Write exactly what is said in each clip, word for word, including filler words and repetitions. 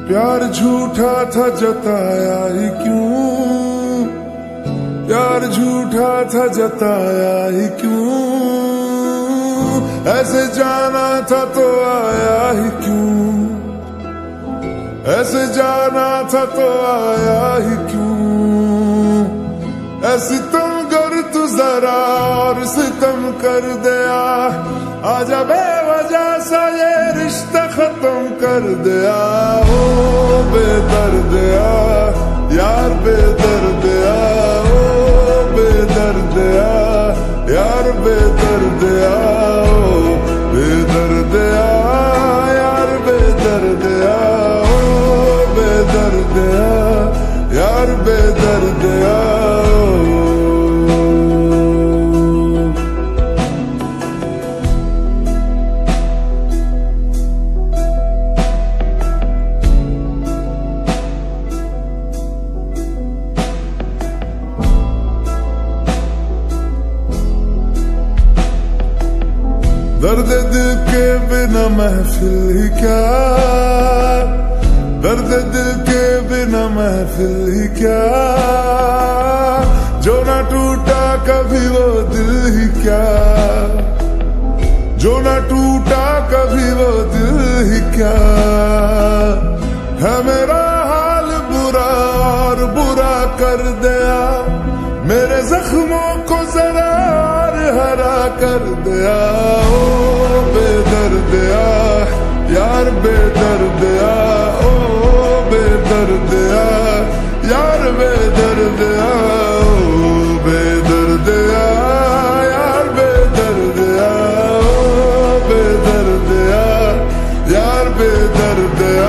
प्यार झूठा था जताया ही क्यों, प्यार झूठा था जताया ही क्यों, ऐसे जाना था तो आया ही क्यों, ऐसे जाना था तो आया ही क्यों। ऐसी तुम गर तू जरा और सितम कर दिया, आजा बेवजह सा ये रिश्ता खत्म कर दिया। ओ बेदर्दिया यार बेदर्दिया, ओ बेदर्दिया यार बेदर्दिया, ओ बेदर्दिया यार बेदर्दिया, ओ बेदर्दिया यार बेदर्दिया। दर्द दिल के बिना महफिल ही क्या, दर्द दिल के बिना महफिल ही क्या, जो ना टूटा कभी वो दिल ही क्या, जो ना टूटा कभी वो दिल ही क्या। है मेरा हाल बुरा और बुरा कर दिया, मेरे जख्मों को जरा और हरा कर दिया। ओ बेदर्दिया यार बेदर्दिया, ओ बेदर्दिया यार बेदर्दिया, ओ बेदर्दिया यार बेदर्दिया, ओ बेदर्दिया यार बेदर्दिया।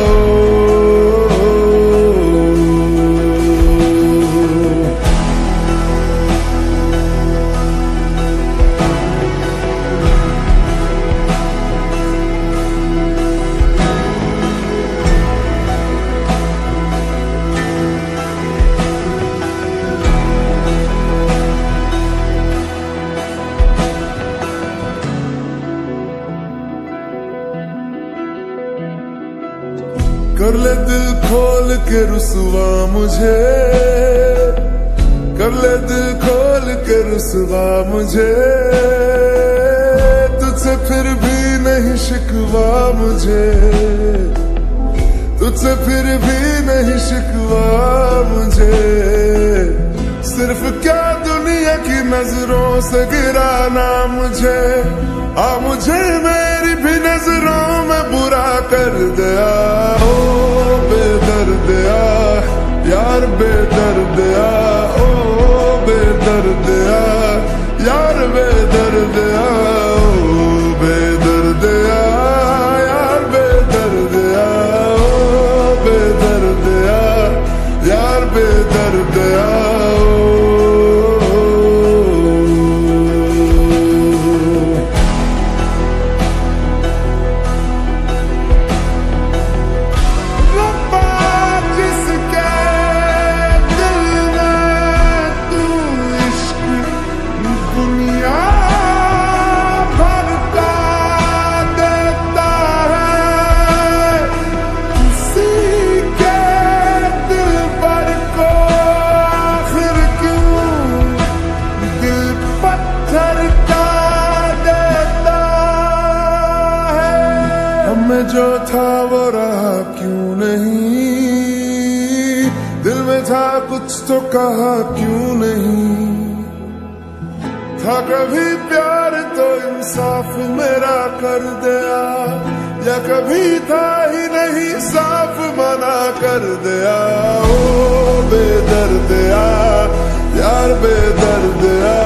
कर ले दिल खोल के रुसवा मुझे, कर ले दिल खोल के रुसवा मुझे, तुझसे फिर भी नहीं शिकवा मुझे, तुझसे फिर भी नहीं शिकवा मुझे। सिर्फ क्या दुनिया की नजरों से गिराना मुझे, आ मुझे मेरी भी नजरों में बुरा कर दिया। ओ बेदर्दिया यार बेदर्दिया, ओ बेदर्दिया यार बेदर्दिया, ओ बेदर्दिया यार बेदर्दिया, ओ बेदर्दिया यार बेदर्दिया। में जो था वो रहा क्यों नहीं, दिल में था कुछ तो कहा क्यों नहीं। था कभी प्यार तो इंसाफ मेरा कर दिया, या कभी था ही नहीं साफ मना कर दिया। ओ बेदर्दिया यार बेदर्दिया,